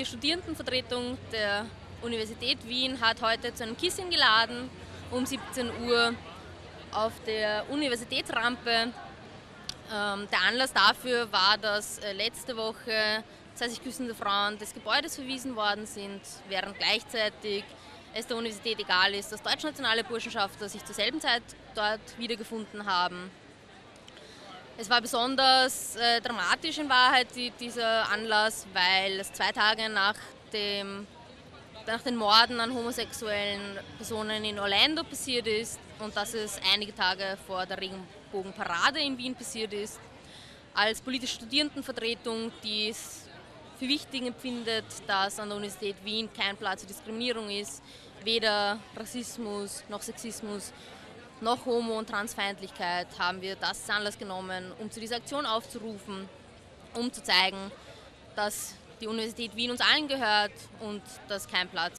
Die Studierendenvertretung der Universität Wien hat heute zu einem Kissing geladen, um 17 Uhr auf der Universitätsrampe. Der Anlass dafür war, dass letzte Woche 2 sich küssende Frauen des Gebäudes verwiesen worden sind, während gleichzeitig es der Universität egal ist, dass deutschnationale Burschenschafter sich zur selben Zeit dort wiedergefunden haben. Es war besonders dramatisch in Wahrheit dieser Anlass, weil es 2 Tage nach den Morden an homosexuellen Personen in Orlando passiert ist und dass es einige Tage vor der Regenbogenparade in Wien passiert ist. Als politische Studierendenvertretung, die es für wichtig empfindet, dass an der Universität Wien kein Platz für Diskriminierung ist, weder Rassismus noch Sexismus noch Homo- und Transfeindlichkeit, haben wir das als Anlass genommen, um zu dieser Aktion aufzurufen, um zu zeigen, dass die Universität Wien uns allen gehört und dass kein Platz